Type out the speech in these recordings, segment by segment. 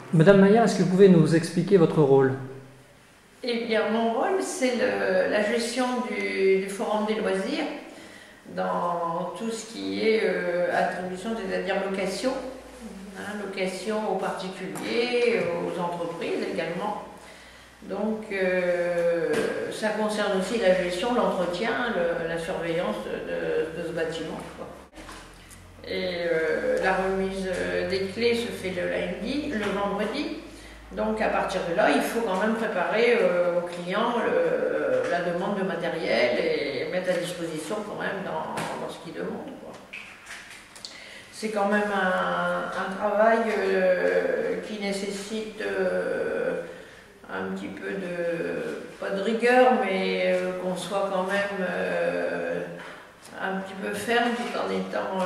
Madame Maillard, est-ce que vous pouvez nous expliquer votre rôle? Eh bien, mon rôle, c'est la gestion du forum des loisirs dans tout ce qui est attribution, c'est-à-dire location, location aux particuliers, aux entreprises également. Donc, ça concerne aussi la gestion, l'entretien, la surveillance de ce bâtiment, quoi. Et la remise des clés se fait le vendredi. Donc à partir de là, il faut quand même préparer aux clients la demande de matériel et mettre à disposition quand même dans ce qu'ils demandent, quoi. C'est quand même un travail qui nécessite un petit peu pas de rigueur, mais qu'on soit quand même un petit peu ferme tout en étant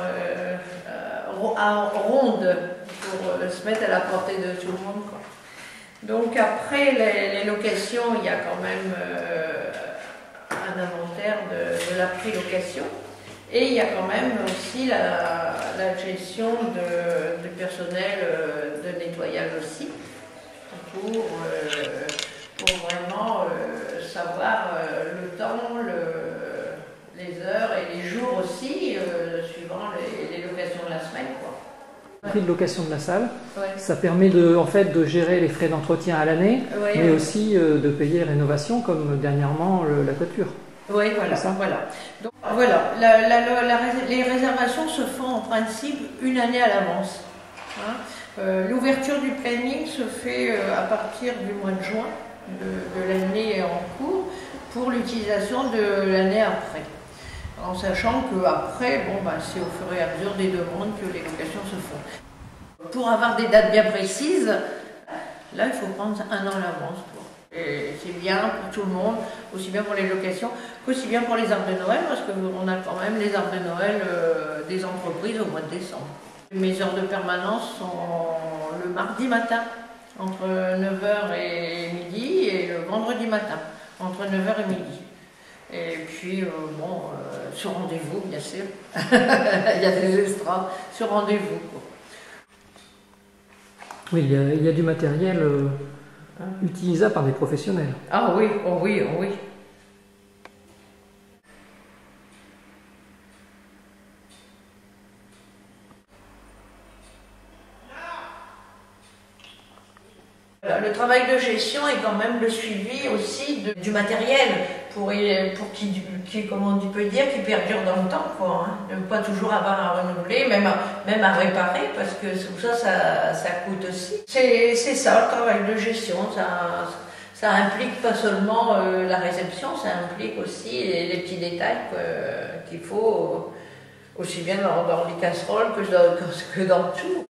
ronde pour se mettre à la portée de tout le monde, quoi. Donc après les locations, il y a quand même un inventaire de la pré-location et il y a quand même aussi la gestion du personnel de nettoyage aussi pour vraiment savoir le temps, les heures et les jours aussi suivant les locations de la semaine, quoi. Le prix de location de la salle, ouais. Ça permet en fait, de gérer les frais d'entretien à l'année, ouais, mais aussi de payer les rénovations comme dernièrement la toiture. Oui, voilà. Donc, voilà. Les réservations se font en principe une année à l'avance. L'ouverture du planning se fait à partir du mois de juin de l'année en cours pour l'utilisation de l'année après. En sachant qu'après, c'est au fur et à mesure des demandes que les locations se font. Pour avoir des dates bien précises, là il faut prendre un an à l'avance. C'est bien pour tout le monde, aussi bien pour les locations qu'aussi bien pour les arbres de Noël, parce qu'on a quand même les arbres de Noël des entreprises au mois de décembre. Mes heures de permanence sont le mardi matin, entre 9h et midi, et le vendredi matin, entre 9h et midi. Et puis, sur rendez-vous, bien sûr. Il y a des extras sur rendez-vous, quoi. Oui, il y a du matériel utilisable par des professionnels. Ah oui, oh oui, oh oui. Le travail de gestion est quand même le suivi aussi du matériel pour qui, comment on peut dire, qui perdure dans le temps, quoi, hein. Ne pas toujours avoir à renouveler, même à réparer, parce que tout ça, ça coûte aussi. C'est ça, le travail de gestion. Ça implique pas seulement la réception, ça implique aussi les petits détails qu'il faut, aussi bien dans les casseroles que dans tout.